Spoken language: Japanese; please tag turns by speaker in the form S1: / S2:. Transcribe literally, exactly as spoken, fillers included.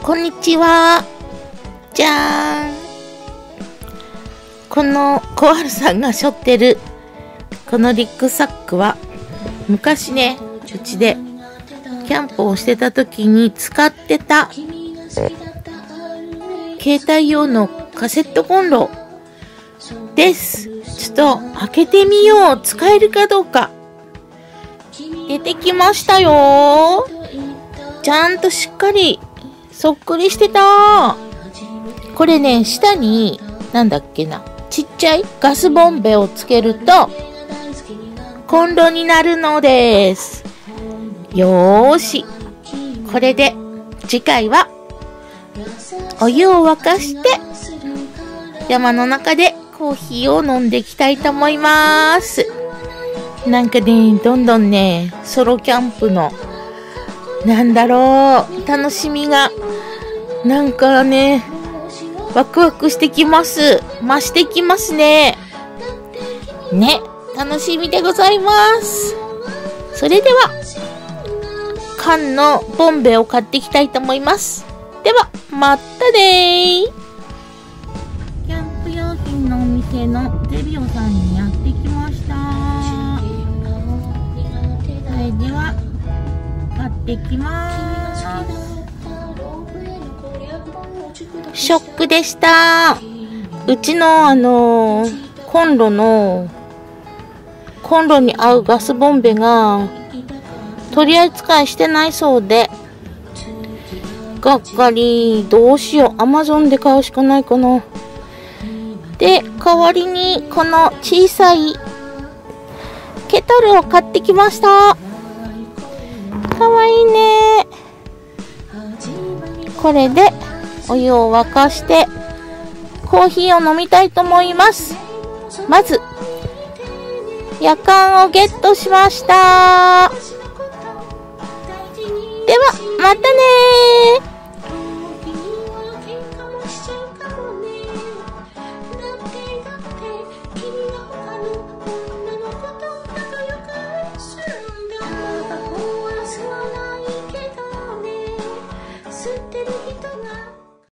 S1: こんにちは。じゃーん。このコアルさんが背負ってるこのリュックサックは昔ね、うちでキャンプをしてた時に使ってた携帯用のカセットコンロです。ちょっと開けてみよう。使えるかどうか。出てきましたよ。ちゃんとしっかりそっくりしてた。これね、下になんだっけな、ちっちゃいガスボンベをつけるとコンロになるのです。よーし、これで次回はお湯を沸かして山の中でコーヒーを飲んでいきたいと思います。なんかね、どんどんね、ソロキャンプのなんだろう、楽しみがなんかね、ワクワクしてきます。増してきますね。ね、楽しみでございます。それでは缶のボンベを買っていきたいと思います。ではまたねー。キャンプ用品のお店のゼビオさんにやってきました。それでは買ってきます。ショックでした。うちのあのー、コンロのコンロに合うガスボンベが取り扱いしてないそうで、がっかり。どうしよう。アマゾンで買うしかないかな。で、代わりにこの小さいケトルを買ってきました。かわいいね。これでお湯を沸かしてコーヒーを飲みたいと思います。まずやかんをゲットしました。ではまたねー。